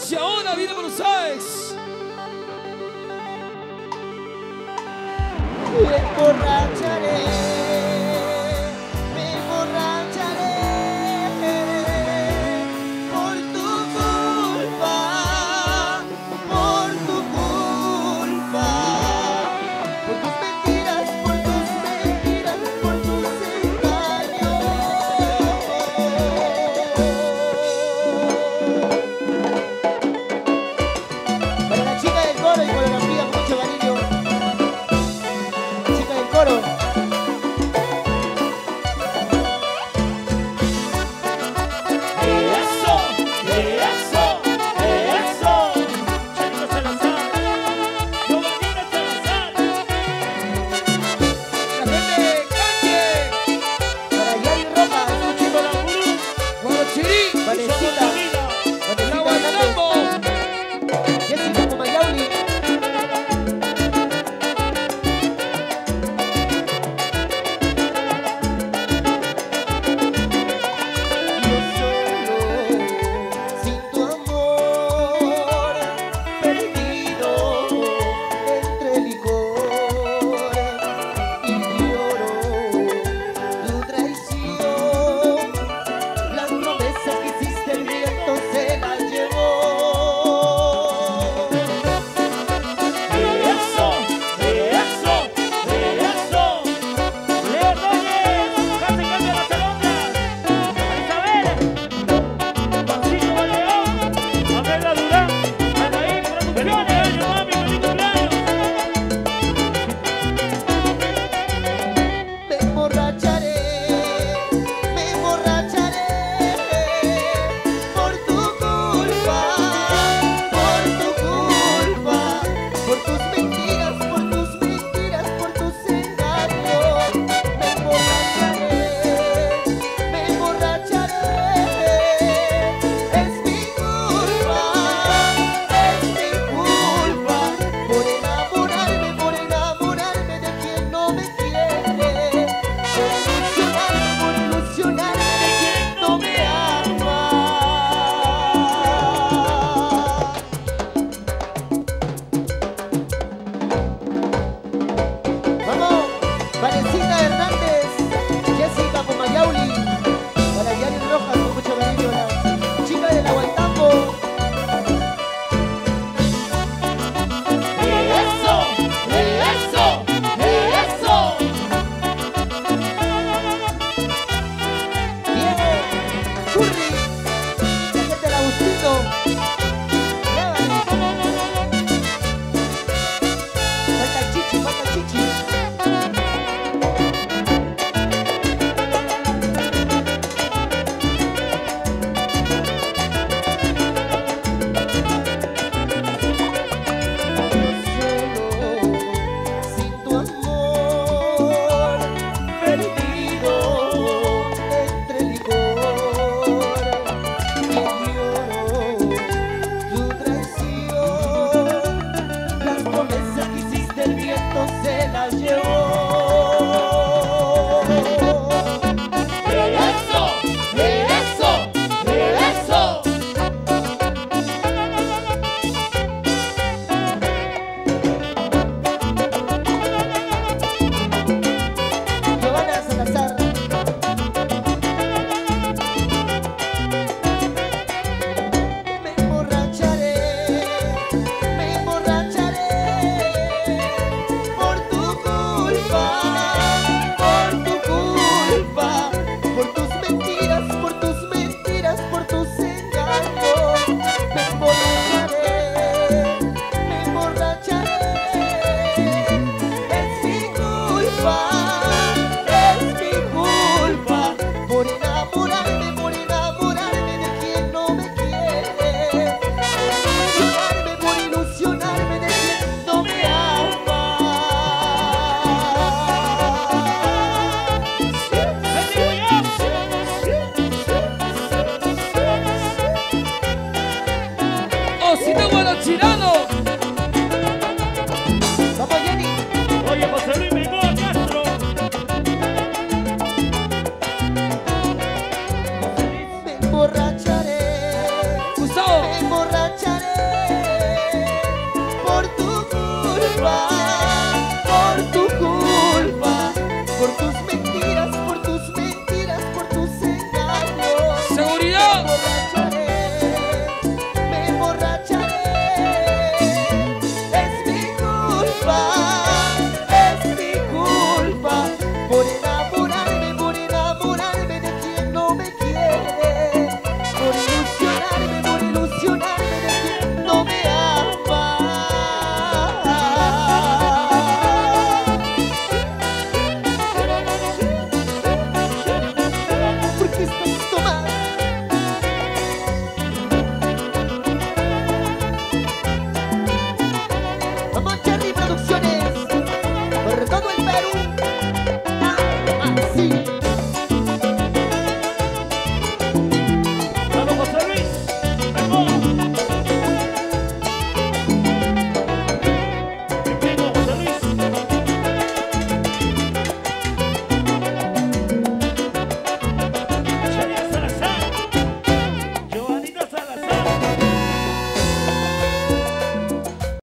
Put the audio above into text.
Y ahora viene Buenos Aires. Me emborracharé, me emborracharé por tu culpa, por tu culpa, por tus mentiras, por tus mentiras, por tus engaños. Para la chica del coro y coreografía con mucho cariño. Chica del coro. Eso, eso, eso. Checo Salazar, Giovanina Salazar. La gente de Calle. Para Yari Roja, Chico la Gurú, Guarachirí. Vanesita, La Guaylambo. Jessica Comayauli. Yo solo, sin tu amor, perdido entre licor y lloro tu traición. Las promesas que hiciste el viento se las llevó. eso, eso, eso. Leo Ordóñez, casi cambia las alondras. Isabel, Francisco Valleón, Amela Durán, Anaí Producciones, mami, feliz cumpleaños. Me emborracharé por tu culpa, por tus mentiras, por tus mentiras, por tus engaños. Me emborracharé, es mi culpa, por enamorarme de quien no me quiere, por ilusionarme de quien no me ama. Vamos, Vanesita Hernández, Jessica Comayauli, para Yari Rojas con mucho cariño, la chica de la Guaytambo. Eso, eso, eso. Diego, Curry, la gente del Agustino. Falta Chichi, falta Chichi. Sin tu amor, perdido entre licor y lloro tu traición. Las promesas que hiciste el viento se las llevó. Eso, eso, eso. Giovanna Salazar. Me emborracharé por tu culpa, por tus mentiras, por tus mentiras, por tus engaños. Me emborracharé, es mi culpa, por enamorarme de quien no me quiere, por ilusionarme de quien no me ama. O si no, Guarachirán.